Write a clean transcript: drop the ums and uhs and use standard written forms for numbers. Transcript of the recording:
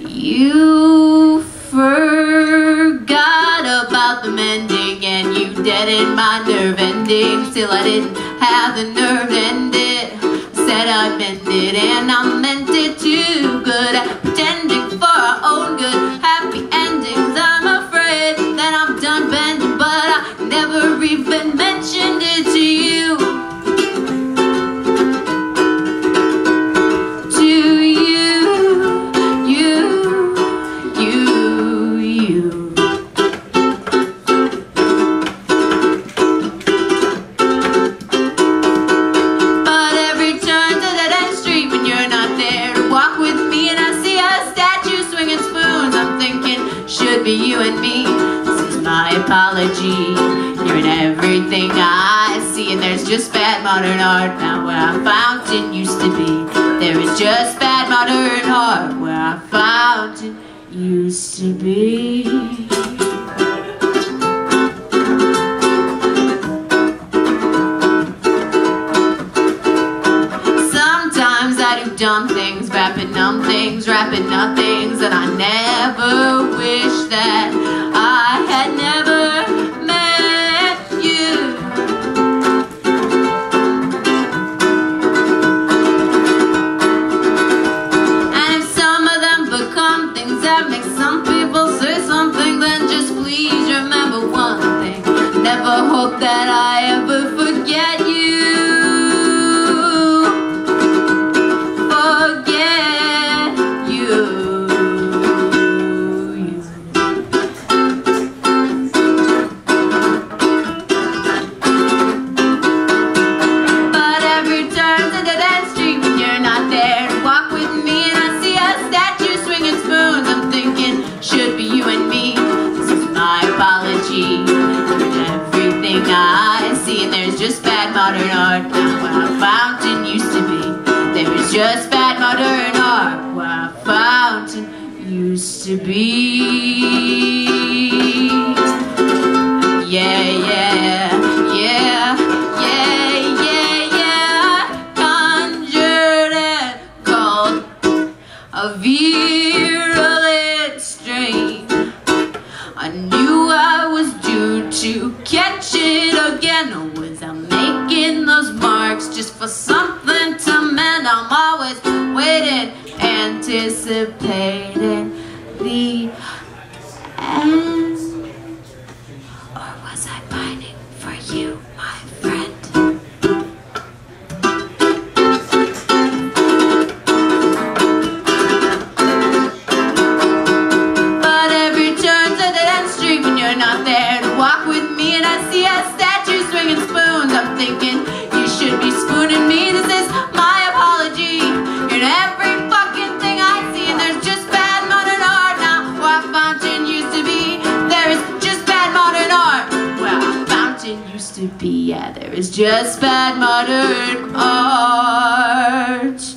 You forgot about the mending, and you deadened my nerve ending. Still I didn't have the nerve to end it. Said I'd mend it, and I meant it too. Good at pretending for our own good, happy endings. I'm afraid that I'm done bending, but I never even mentioned it to you. Should be you and me. This is my apology. You're in everything I see, and there's just bad modern art. Now where our fountain used to be, there is just bad modern art. Where our fountain used to be. Sometimes I do dumb things, rapping numb things, rapping nothings, and I never wish that I had never met you. And if some of them become things that make some people say something, then just please remember one thing: never hope that I ever forget you. Everything I see, and there's just bad modern art. Now where our fountain used to be, there is just bad modern art. Where our fountain used to be. Yeah, yeah, yeah, yeah, yeah, yeah. Conjured and called a virulent strain. I knew I was due to catch it again. Or was I making those marks just for something to mend? I'm always waiting, anticipating the end. Or was I pining for you, my friend? Not there to walk with me, and I see a statue swinging spoons. I'm thinking you should be spooning me. This is my apology. You're in every fucking thing I see, and there's just bad modern art. Now where our fountain used to be, there is just bad modern art. Where our fountain used to be, yeah, there is just bad modern art.